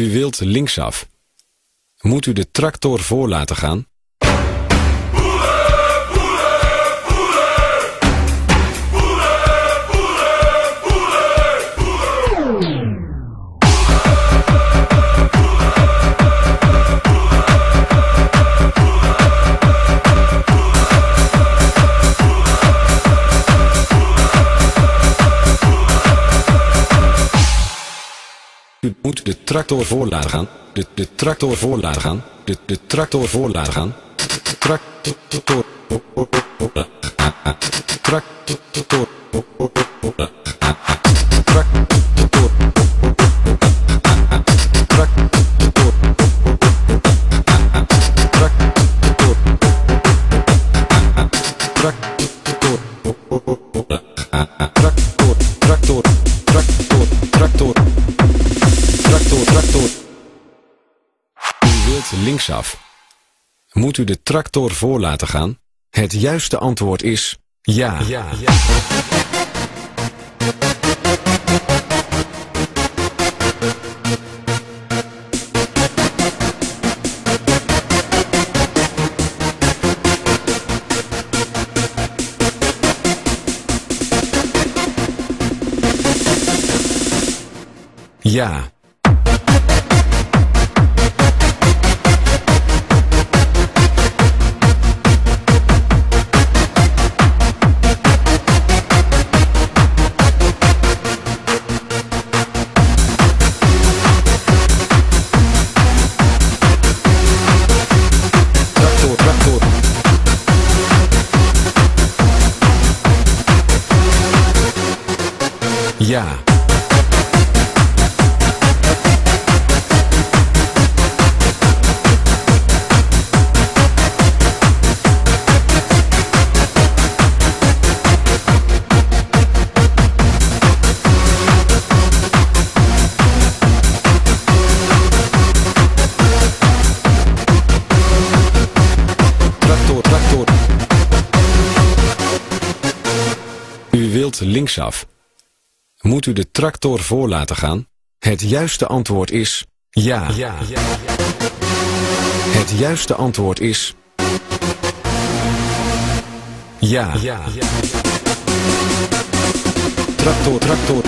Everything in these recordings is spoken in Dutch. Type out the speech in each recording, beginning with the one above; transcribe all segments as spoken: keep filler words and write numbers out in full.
U wilt linksaf. Moet u de tractor voor laten gaan? U moet de tractor voor laten gaan. De, de tractor voor laten gaan. De, de tractor voor laten gaan. Tractor. Tractor. Tractor. Linksaf. Moet u de tractor voor laten gaan? Het juiste antwoord is ja. Ja. Ja. Ja. Ja. Tractor, tractor. U wilt linksaf. Moet u de tractor voor laten gaan? Het juiste antwoord is ja. Ja. Ja. Het juiste antwoord is ja. Ja. Ja. Tractor, tractor.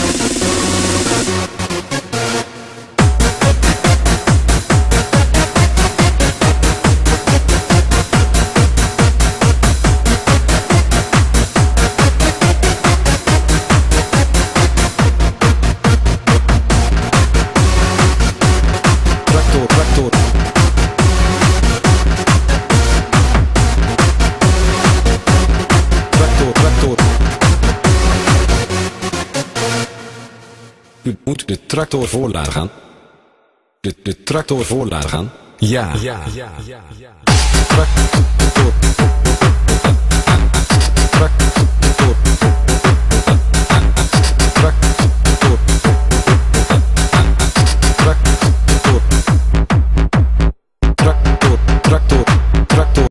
U moet de tractor voor laten gaan. De, de tractor voor laten gaan. Ja. Ja. Ja. Ja. Ja. Tractor. Tractor.